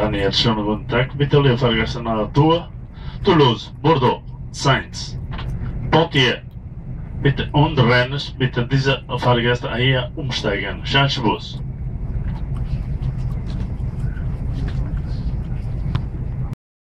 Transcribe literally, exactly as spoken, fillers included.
Daniel, schönen guten Tag. Bitte lieber Fahrgäste nach Tours, Toulouse, Bordeaux, Sainz, Poitiers. Bitte und Rennes, bitte diese Fahrgäste hier umsteigen. Schönen Bus.